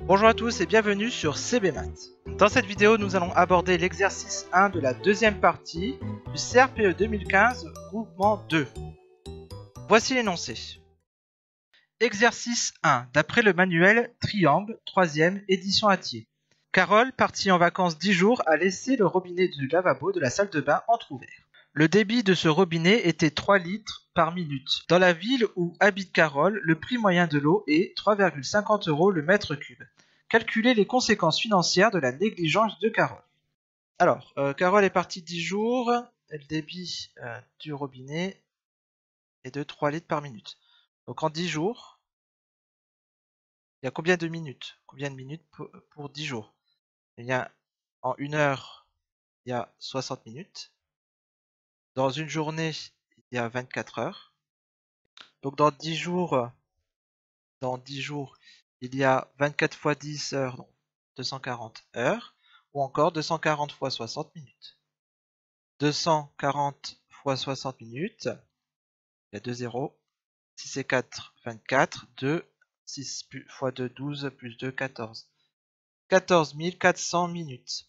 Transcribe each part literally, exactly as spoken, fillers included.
Bonjour à tous et bienvenue sur C B Maths. Dans cette vidéo, nous allons aborder l'exercice un de la deuxième partie du C R P E deux mille quinze, mouvement deux. Voici l'énoncé. Exercice un. D'après le manuel Triangle, troisième, édition Hatier. Carole, partie en vacances dix jours, a laissé le robinet du lavabo de la salle de bain entrouvert. Le débit de ce robinet était trois litres par minute. Dans la ville où habite Carole, le prix moyen de l'eau est trois virgule cinquante euros le mètre cube. Calculez les conséquences financières de la négligence de Carole. Alors, euh, Carole est partie dix jours, et le débit euh, du robinet est de trois litres par minute. Donc en dix jours, il y a combien de minutes Combien de minutes pour, pour dix jours? Il y a en une heure, il y a soixante minutes. Dans une journée, il y a vingt-quatre heures. Donc dans dix jours, dans dix jours, il y a vingt-quatre fois dix heures, donc deux cent quarante heures, ou encore deux cent quarante fois soixante minutes. deux cent quarante fois soixante minutes, il y a deux zéros. six et quatre, vingt-quatre. deux, six fois deux, douze, plus deux, quatorze. quatorze mille quatre cents minutes.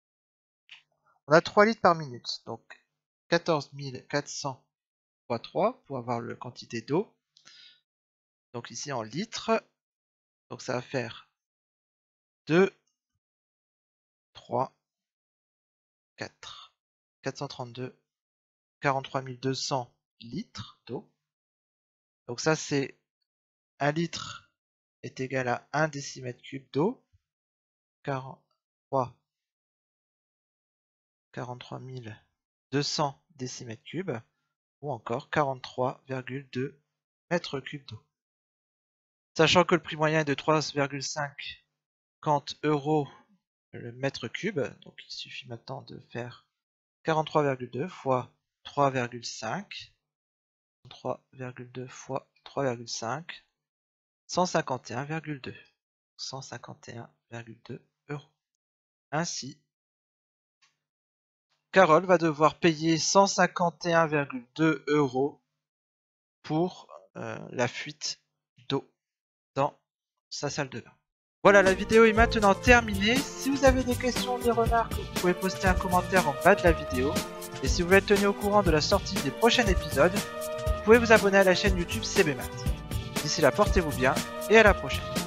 On a trois litres par minute, donc quatorze mille quatre cents fois trois pour avoir la quantité d'eau. Donc ici en litres, donc ça va faire deux, trois, quatre, quatre cent trente-deux, quarante-trois mille deux cents litres d'eau. Donc ça c'est un litre est égal à un décimètre cube d'eau. quarante-trois, quarante-trois mille deux cents décimètres cubes, ou encore quarante-trois virgule deux mètres cubes d'eau. Sachant que le prix moyen est de trois virgule cinquante euros le mètre cube, donc il suffit maintenant de faire quarante-trois virgule deux fois trois virgule cinq, trois virgule deux fois trois virgule cinq, cent cinquante et un virgule deux, cent cinquante et un virgule deux euros. Ainsi, Carole va devoir payer cent cinquante et un virgule deux euros pour euh, la fuite d'eau dans sa salle de bain. Voilà, la vidéo est maintenant terminée. Si vous avez des questions ou des remarques, vous pouvez poster un commentaire en bas de la vidéo. Et si vous voulez être tenu au courant de la sortie des prochains épisodes, vous pouvez vous abonner à la chaîne YouTube C B Maths. D'ici là, portez-vous bien et à la prochaine.